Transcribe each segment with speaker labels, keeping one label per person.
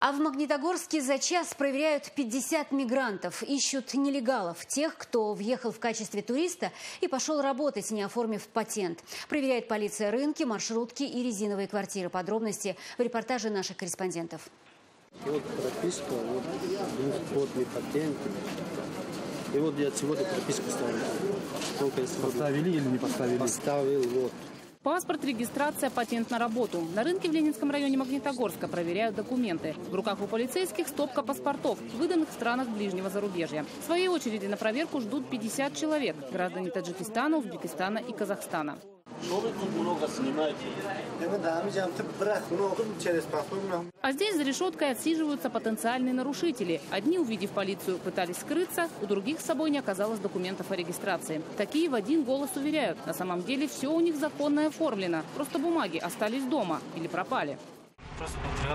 Speaker 1: А в Магнитогорске за час проверяют 50 мигрантов. Ищут нелегалов, тех, кто въехал в качестве туриста и пошел работать, не оформив патент. Проверяет полиция рынки, маршрутки и резиновые квартиры. Подробности в репортаже наших корреспондентов.
Speaker 2: Вот прописка, вот двухгодный патент. И вот я сегодня прописку ставлю.
Speaker 3: Поставили или не поставили?
Speaker 2: Поставил, вот.
Speaker 4: Паспорт, регистрация, патент на работу. На рынке в Ленинском районе Магнитогорска проверяют документы. В руках у полицейских стопка паспортов, выданных в странах ближнего зарубежья. В своей очереди на проверку ждут 50 человек. Граждане Таджикистана, Узбекистана и Казахстана.
Speaker 2: Что вы тут много снимаете?
Speaker 4: А здесь за решеткой отсиживаются потенциальные нарушители. Одни, увидев полицию, пытались скрыться, у других с собой не оказалось документов о регистрации. Такие в один голос уверяют, на самом деле все у них законно оформлено. Просто бумаги остались дома или пропали.
Speaker 5: Просто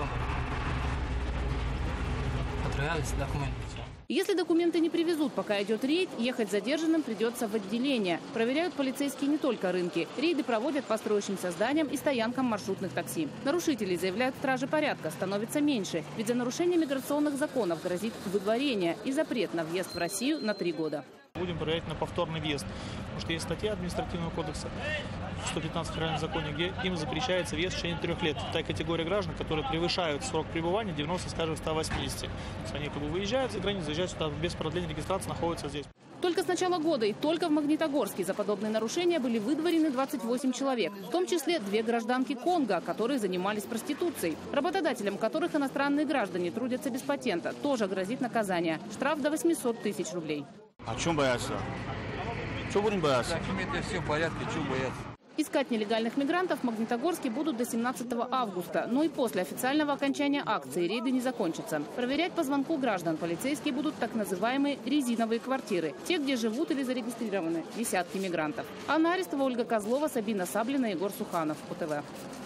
Speaker 5: потерялись документы.
Speaker 4: Если документы не привезут, пока идет рейд, ехать задержанным придется в отделение. Проверяют полицейские не только рынки. Рейды проводят по строящимся зданиям и стоянкам маршрутных такси. Нарушителей, заявляют стражи порядка, становится меньше. Ведь за нарушение миграционных законов грозит выдворение и запрет на въезд в Россию на 3 года.
Speaker 6: Будем проверять на повторный въезд, потому что есть статья административного кодекса 115 федеральном законе, где им запрещается въезд в течение 3 лет. Та категория граждан, которые превышают срок пребывания 90, скажем, 180. То есть они как бы выезжают за границу, заезжают сюда без продления регистрации, находятся здесь.
Speaker 4: Только с начала года и только в Магнитогорске за подобные нарушения были выдворены 28 человек, в том числе 2 гражданки Конго, которые занимались проституцией. Работодателям, которых иностранные граждане трудятся без патента, тоже грозит наказание. Штраф до 800 тысяч рублей.
Speaker 3: А чем бояться? Что будем бояться?
Speaker 5: Документы все в порядке, чего бояться?
Speaker 4: Искать нелегальных мигрантов в Магнитогорске будут до 17 августа. Но и после официального окончания акции рейды не закончатся. Проверять по звонку граждан полицейские будут так называемые резиновые квартиры. Те, где живут или зарегистрированы десятки мигрантов. Анна Арестова, Ольга Козлова, Сабина Саблина, Егор Суханов. УТВ.